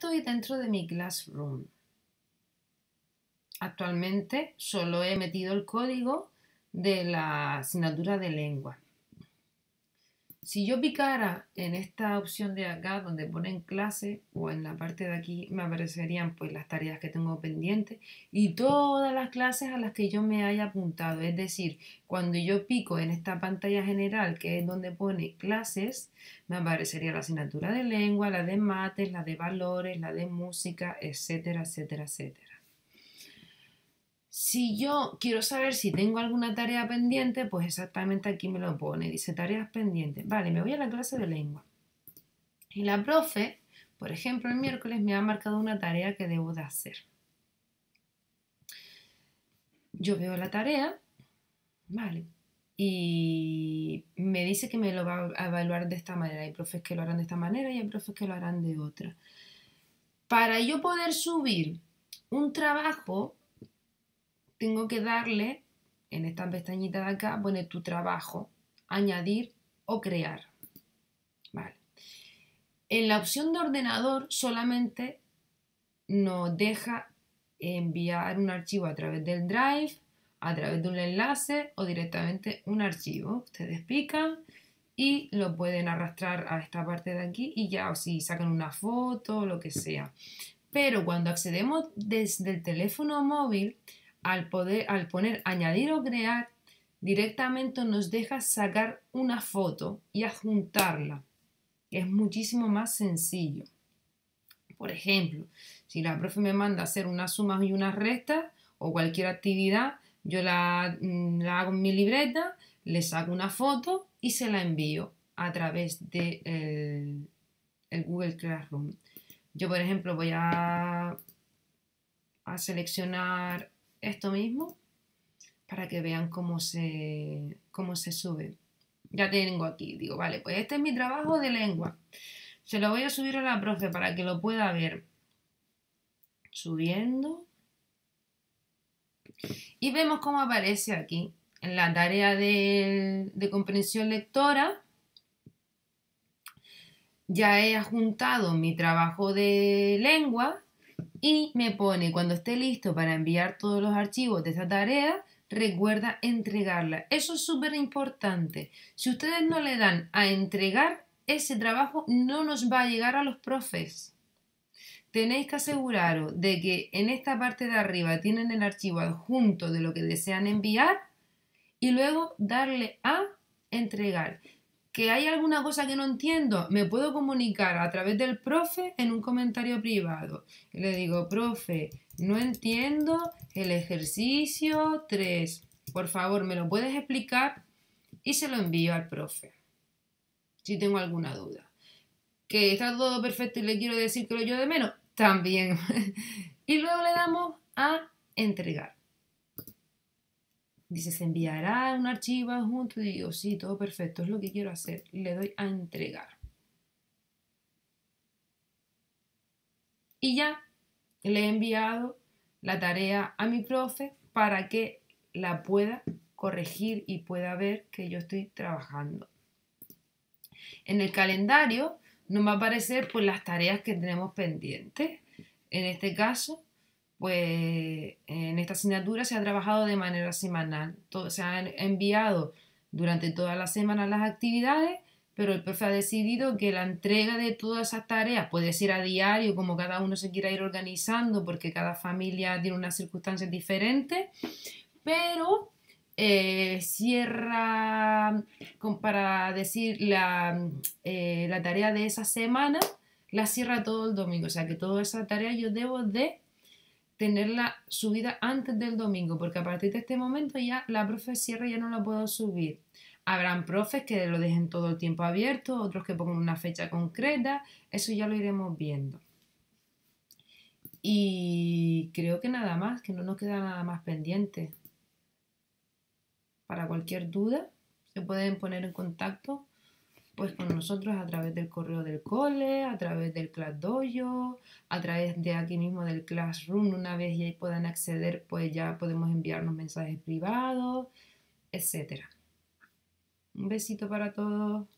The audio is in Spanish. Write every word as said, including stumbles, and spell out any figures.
estoy dentro de mi Classroom. Actualmente solo he metido el código de la asignatura de lengua. Si yo picara en esta opción de acá donde ponen clase o en la parte de aquí me aparecerían pues las tareas que tengo pendientes y todas las clases a las que yo me haya apuntado. Es decir, cuando yo pico en esta pantalla general que es donde pone clases, me aparecería la asignatura de lengua, la de mates, la de valores, la de música, etcétera, etcétera, etcétera. Si yo quiero saber si tengo alguna tarea pendiente, pues exactamente aquí me lo pone. Dice tareas pendientes. Vale, me voy a la clase de lengua. Y la profe, por ejemplo, el miércoles me ha marcado una tarea que debo de hacer. Yo veo la tarea, vale, y me dice que me lo va a evaluar de esta manera. Hay profes que lo harán de esta manera y hay profes que lo harán de otra. Para yo poder subir un trabajo, tengo que darle, en esta pestañita de acá, pone tu trabajo, añadir o crear. Vale. En la opción de ordenador solamente nos deja enviar un archivo a través del Drive, a través de un enlace o directamente un archivo. Ustedes pican y lo pueden arrastrar a esta parte de aquí y ya, o si sacan una foto o lo que sea. Pero cuando accedemos desde el teléfono móvil, Al, poder, al poner añadir o crear, directamente nos deja sacar una foto y adjuntarla, que es muchísimo más sencillo. Por ejemplo, si la profe me manda a hacer unas sumas y unas restas o cualquier actividad, yo la, la hago en mi libreta, le saco una foto y se la envío a través de el, el Google Classroom. Yo, por ejemplo, voy a, a seleccionar esto mismo para que vean cómo se, cómo se sube. Ya tengo aquí, digo, vale, pues este es mi trabajo de lengua. Se lo voy a subir a la profe para que lo pueda ver. Subiendo. Y vemos cómo aparece aquí en la tarea de, de comprensión lectora. Ya he adjuntado mi trabajo de lengua y me pone cuando esté listo para enviar todos los archivos de esta tarea, recuerda entregarla. Eso es súper importante. Si ustedes no le dan a entregar, ese trabajo no nos va a llegar a los profes. Tenéis que aseguraros de que en esta parte de arriba tienen el archivo adjunto de lo que desean enviar y luego darle a entregar. ¿Que hay alguna cosa que no entiendo? Me puedo comunicar a través del profe en un comentario privado. Y le digo, profe, no entiendo el ejercicio tres. Por favor, ¿me lo puedes explicar? Y se lo envío al profe, si tengo alguna duda. ¿Que está todo perfecto y le quiero decir que lo echo de menos? También. Y luego le damos a entregar. Dice, se enviará un archivo adjunto. Y digo, sí, todo perfecto, es lo que quiero hacer. Y le doy a entregar. Y ya le he enviado la tarea a mi profe para que la pueda corregir y pueda ver que yo estoy trabajando. En el calendario nos va a aparecer pues, las tareas que tenemos pendientes. En este caso, pues en esta asignatura se ha trabajado de manera semanal. Todo, se han enviado durante toda la semana las actividades, pero el profe ha decidido que la entrega de todas esas tareas puede ser a diario, como cada uno se quiera ir organizando, porque cada familia tiene unas circunstancias diferentes, pero eh, cierra, para decir, la, eh, la tarea de esa semana, la cierra todo el domingo. O sea que toda esa tarea yo debo de tenerla subida antes del domingo, porque a partir de este momento ya la profe cierra y ya no la puedo subir. Habrán profes que lo dejen todo el tiempo abierto, otros que pongan una fecha concreta, eso ya lo iremos viendo. Y creo que nada más, que no nos queda nada más pendiente. Para cualquier duda, se pueden poner en contacto pues con nosotros a través del correo del cole, a través del ClassDojo, a través de aquí mismo del Classroom. Una vez ya puedan acceder, pues ya podemos enviarnos mensajes privados, etcétera. Un besito para todos.